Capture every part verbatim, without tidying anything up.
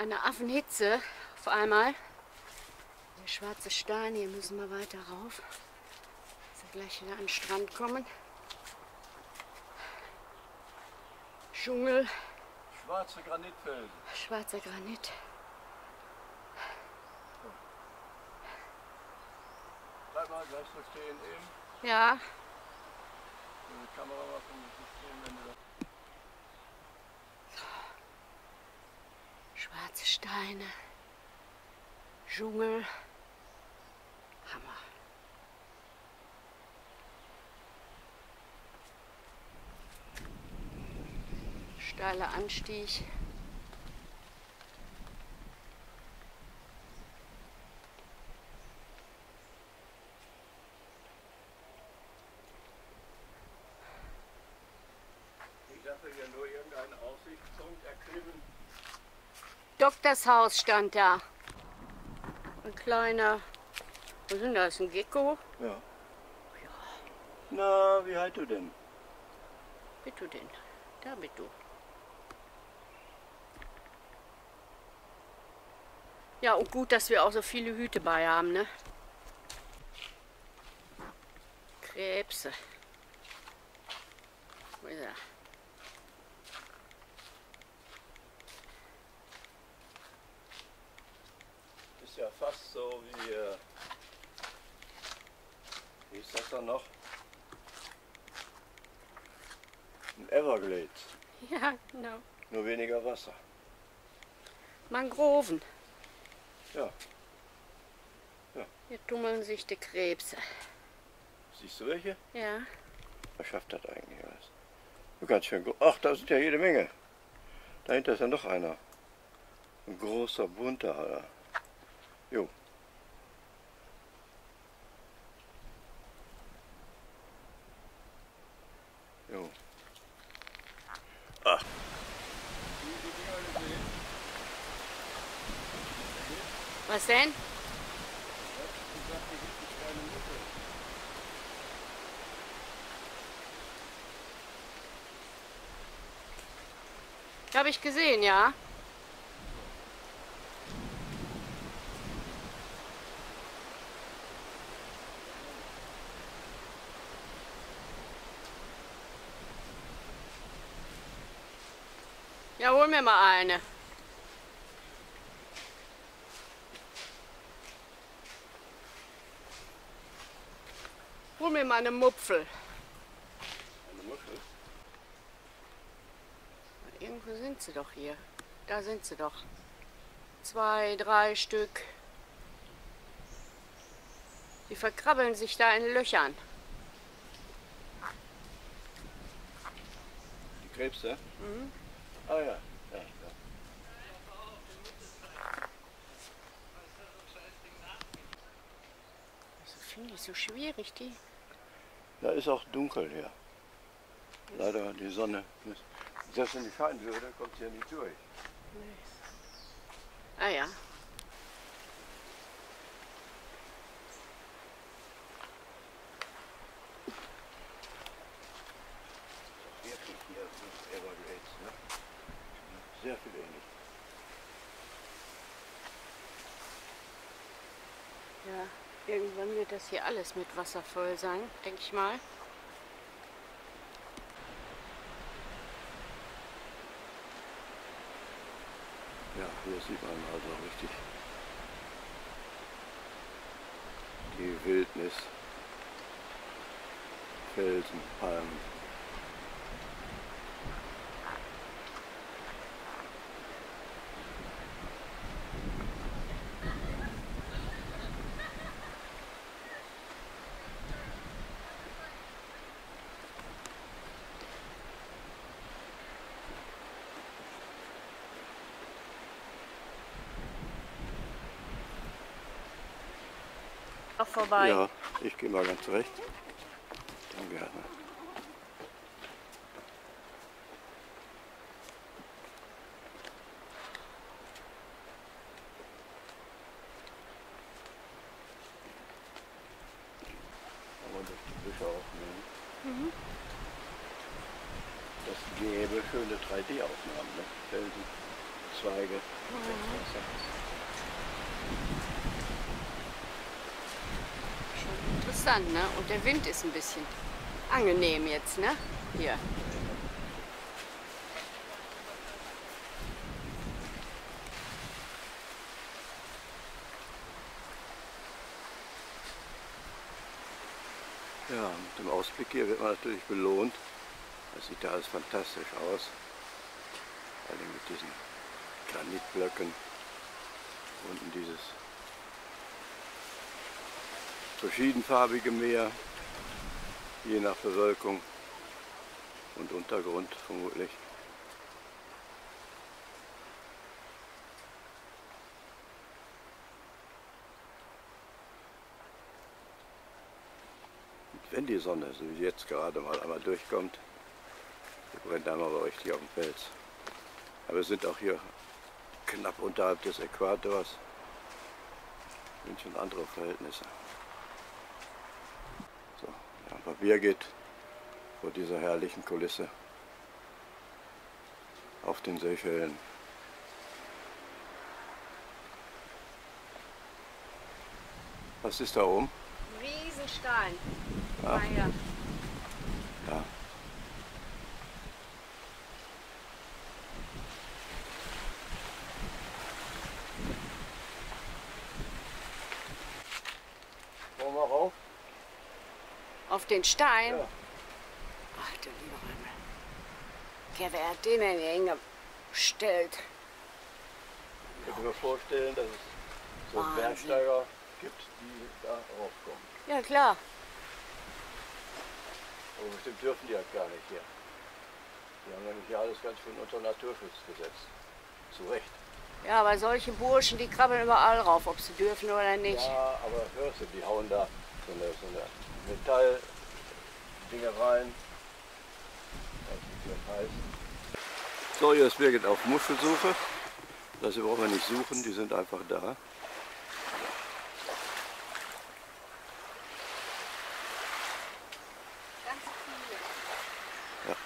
Eine Affenhitze auf einmal. Der schwarze Stein, hier müssen wir weiter rauf. Dass wir gleich wieder an den Strand kommen. Dschungel. Schwarze Granitfelsen. Schwarzer Granit. Bleib mal gleich so stehen eben. Ja. Die Kamera machen, stehen, wenn du Schwarze Steine. Dschungel. Hammer. Steiler Anstieg. Ich dachte ja nur irgendeinen Aussichtspunkt erklimmen. Doktorshaus stand da. Ein kleiner. Was ist denn das? Ein Gecko? Ja. Ja. Na, wie heißt du denn? Bist du denn? Da bist du. Ja, und gut, dass wir auch so viele Hüte bei haben, ne? Krebse. Wo ist er? Ist ja fast so wie, äh, wie ist das dann noch? Ein Everglades. Ja, genau. Nur weniger Wasser. Mangroven. Ja. Hier tummeln sich die Krebse. Siehst du welche? Ja. Was schafft das eigentlich alles? Du kannst schön. Ach, da sind ja jede Menge. Dahinter ist ja noch einer. Ein großer, bunter. Alter. Jo. Jo. Ach. Was denn? Habe ich gesehen, ja. Ja, hol mir mal eine. Hol mir mal eine Mupfel. Eine Muschel? Irgendwo sind sie doch hier. Da sind sie doch. Zwei, drei Stück. Die verkrabbeln sich da in Löchern. Die Krebse? Mhm. Ah ja. Ja, ja. Das finde ich so schwierig, die. Da ist auch dunkel hier. Leider die Sonne. Selbst wenn die scheinen würde, kommt sie ja nicht durch. Ah ja. Sehr viel hier mit Everglades, ne? Sehr viel ähnlich. Ja, irgendwann wird das hier alles mit Wasser voll sein, denke ich mal. Ja, hier sieht man also richtig die Wildnis, Felsen, Palmen. Auch vorbei. Ja, ich gehe mal ganz recht. Dann gerne. Und das die Büsche aufnehmen. Mhm. Das gäbe schöne drei D Aufnahmen, ne? Felsen. Zweige. Schon interessant, ne? Und der Wind ist ein bisschen angenehm jetzt, ne? Hier. Ja, mit dem Ausblick hier wird man natürlich belohnt. Das sieht ja alles fantastisch aus. Vor allem mit diesen Granitblöcken. Unten dieses verschiedenfarbige Meer, je nach Bewölkung und Untergrund vermutlich. Und wenn die Sonne, so wie jetzt gerade mal einmal durchkommt, die brennt einmal aber richtig auf dem Fels. Aber wir sind auch hier knapp unterhalb des Äquators. Sind schon andere Verhältnisse. So, ja, ein paar Bier geht vor dieser herrlichen Kulisse auf den Seychellen. Was ist da oben? Ein Riesenstein. Ja. Ah, ja. Ja. Wollen wir rauf? Auf den Stein? Ja. Ach du lieber Himmel. Ja, wer hat den denn hier hingestellt? Ich könnte mir vorstellen, dass es so Wahnsinn. Bergsteiger gibt, die da raufkommen. Ja, klar. Aber bestimmt dürfen die ja gar nicht hier. Die haben nämlich hier alles ganz schön unter Naturschutz gesetzt. Zu Recht. Ja, aber solche Burschen, die krabbeln überall rauf, ob sie dürfen oder nicht. Ja, aber hörst du, die hauen da so eine, so eine Metalldinger rein. Was die das heißt. So, hier ist Birgit auf Muschelsuche. Das hier brauchen wir nicht suchen, die sind einfach da. Ganz viele. Ja.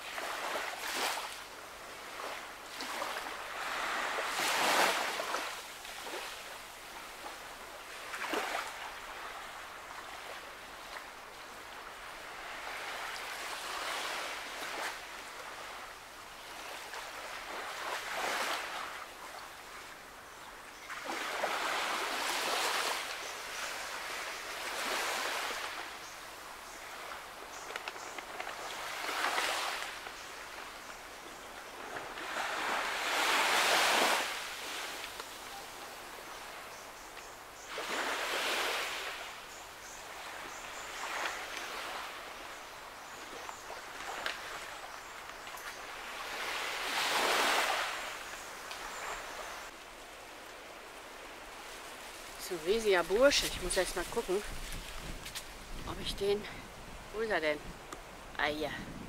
So ein riesiger Bursche. Ich muss jetzt mal gucken, ob ich den... Wo ist er denn? Ah ja.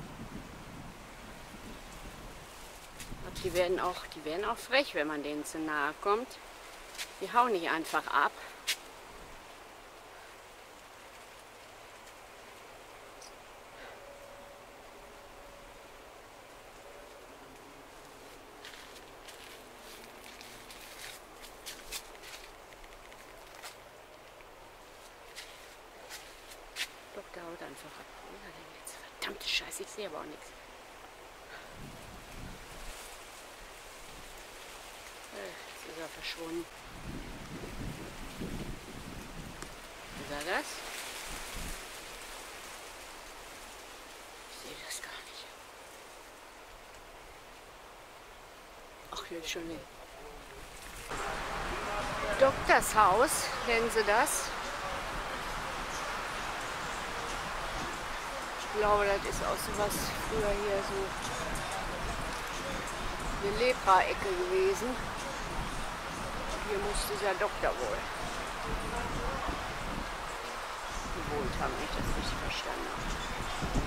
Und die werden auch, die werden auch frech, wenn man denen zu nahe kommt. Die hauen nicht einfach ab. Doch, der haut einfach ab. Wo ist er denn jetzt? Verdammte Scheiße, ich sehe aber auch nichts. Jetzt ist er verschwunden. Ist er das? Ich sehe das gar nicht. Ach, hier ist schon ein Doktorshaus, kennen Sie das? Ich glaube, das ist auch so was früher hier so eine Lepra-Ecke gewesen. Hier muss dieser Doktor wohl gewohnt haben, wenn ich das richtig verstanden habe.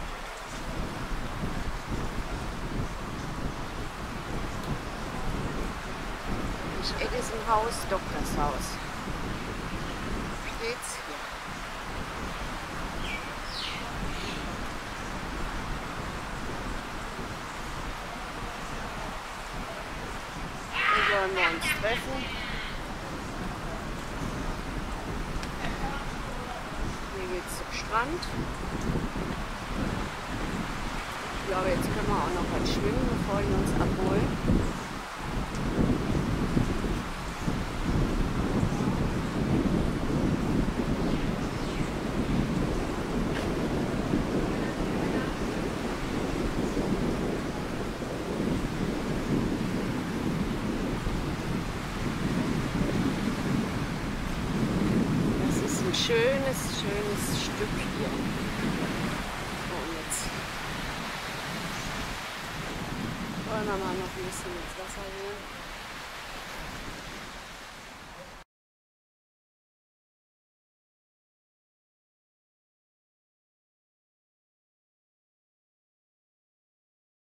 Nicht Edison Haus, Doktorshaus. Steht's hier. wollen wir uns treffen. Hier geht's zum Strand. Ja, aber jetzt können wir auch noch was schwimmen, bevor die uns abholen. Schönes, schönes Stück hier. Und jetzt wollen wir mal noch ein bisschen ins Wasser gehen.